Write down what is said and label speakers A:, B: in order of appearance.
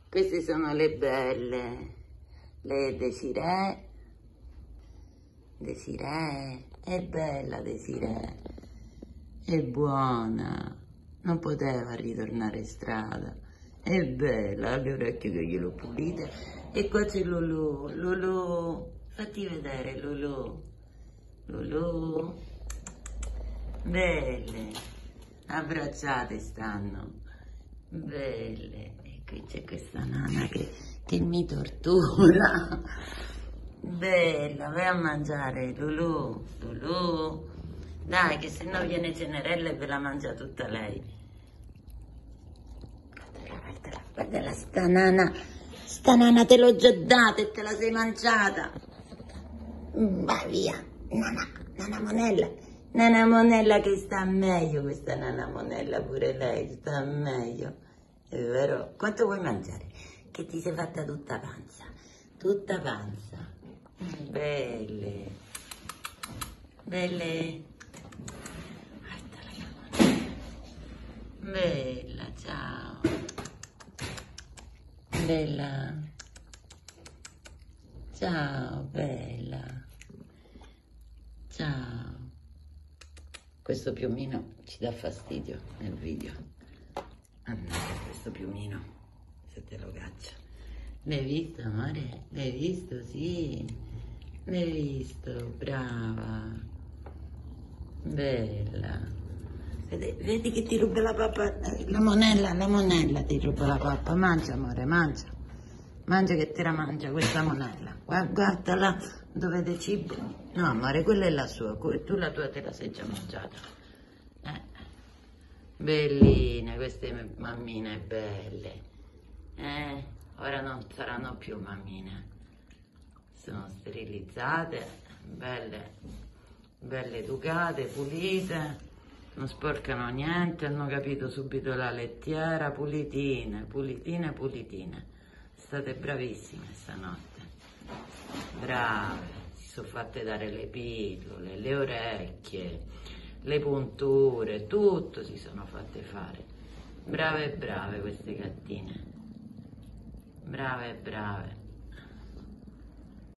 A: Queste sono le belle, le Desiree. Desiree, è bella Desiree, è buona, non poteva ritornare in strada, è bella, le orecchie che glielo pulite. E qua c'è Lulu, Lulu, fatti vedere Lulu, Lulu, belle, abbracciate stanno, belle. E qui c'è questa nana che mi tortura. Bella, vai a mangiare, Lulu, Lulu. Dai, che se no viene Cenerella e ve la mangia tutta lei. Guardala, sta nana te l'ho già data e te la sei mangiata. Vai via, Nana Monella che sta meglio, questa Nana Monella pure lei, sta meglio. È vero? Quanto vuoi mangiare? Che ti sei fatta tutta panza, tutta panza. Belle, belle, bella, ciao, bella, ciao, bella, ciao. Questo piumino ci dà fastidio nel video. Andate, questo piumino, se te lo caccia. L'hai visto, amore? L'hai visto? Sì. L'hai visto? Brava. Bella. Vedi che ti ruba la pappa? La monella ti ruba la pappa. Mangia, amore, mangia. Mangia che te la mangia questa monella. Guardala dove c'è cibo. No, amore, quella è la sua. Tu la tua te la sei già mangiata. Belline, queste mammine belle. Ora non saranno più mammine, sono sterilizzate, belle, belle educate, pulite, non sporcano niente, hanno capito subito la lettiera, pulitine, pulitine, pulitine. State bravissime stanotte, brave, si sono fatte dare le pillole, le orecchie, le punture, tutto si sono fatte fare. Brave e brave queste gattine. Brave, brave.